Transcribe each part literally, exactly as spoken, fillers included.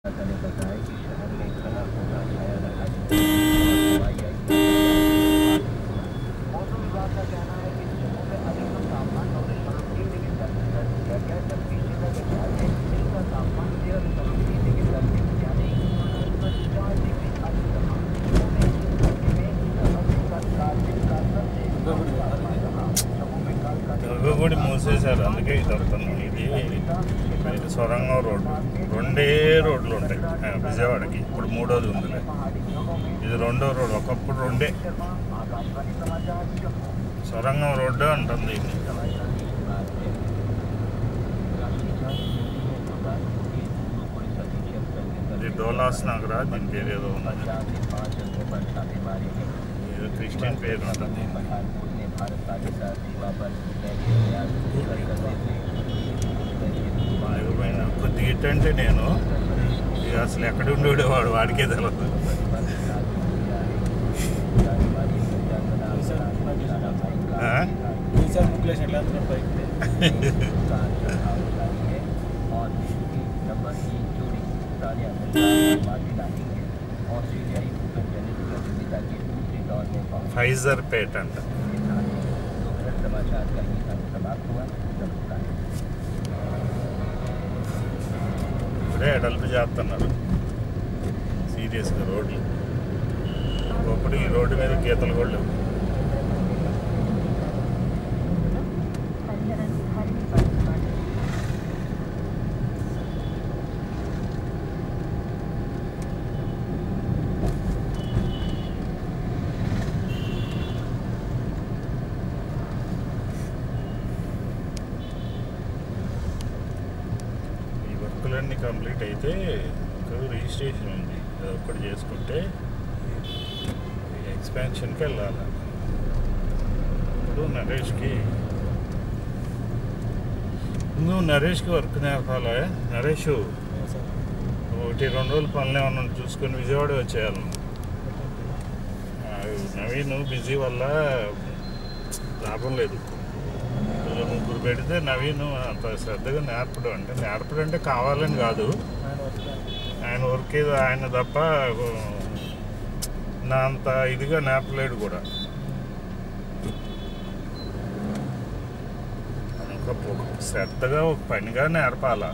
ने बताया कि शहर में घना कोहरा छाया रहा है। मौसम विभाग का कहना है कि जम्मू में अधिकतम तापमान नौ दशमलव तीन डिग्री सेल्सियस दर्ज किया गया, जबकि श्रीनगर में दिन का तापमान तेरह दशमलव तीन डिग्री सेल्सियस यानी चार डिग्री अधिक रहा। దుర్గగుడి మూసేశారు, అందుకే ఇది వస్తున్నాం. ఇది ఇది సొరంగం రోడ్డు, రెండే రోడ్లు ఉంటాయి విజయవాడకి. ఇప్పుడు మూడోది ఉందిలే, ఇది రెండో రోడ్డు. ఒకప్పుడు రెండే సొరంగం రోడ్డు అంటుంది. ఇది డోలాస్ నగరా, దీని పేరు ఏదో ఉన్నది, ఏదో క్రిస్టియన్ పేరు ఉంటుంది. కొద్దిగా ఇట్టంటే నేను ఇక అసలు ఎక్కడ ఉండేవాడు వాడికే తెలియదు. ఫైజర్ పేట అంట. ఇప్పుడే ఎడల్పు చేస్తున్నారు సీరియస్గా రోడ్లు. ఒకప్పుడు ఈ రోడ్డు మీద గీతలు కూడా లేవు. వర్కులన్నీ కంప్లీట్ అయితే రిజిస్ట్రేషన్ ఉంది, అది ఒక్కటి చేసుకుంటే ఎక్స్పాన్షన్కి వెళ్ళాలి. ఇప్పుడు నరేష్కి నువ్వు నరేష్కి వర్క్ నేర్పాలా? నరేష్ ఒకటి రెండు రోజులు పనులు ఏమన్నా చూసుకొని విజయవాడ వచ్చేయాలి. నవీన్ బిజీ వల్ల లాభం లేదు. ముగ్గురు పెడితే నవీన్ అంత శ్రద్ధగా నేర్పడు. అంటే నేర్పడు అంటే కావాలని కాదు, ఆయన వర్క్ ఏదో ఆయన తప్ప నా అంత ఇదిగా నేర్పలేడు కూడా. ఇంకా శ్రద్ధగా ఒక పనిగా నేర్పాలా,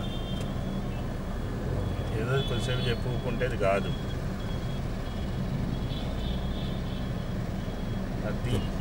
ఏదో కొంచెంసేపు చెప్పుకుంటే అది కాదు. అది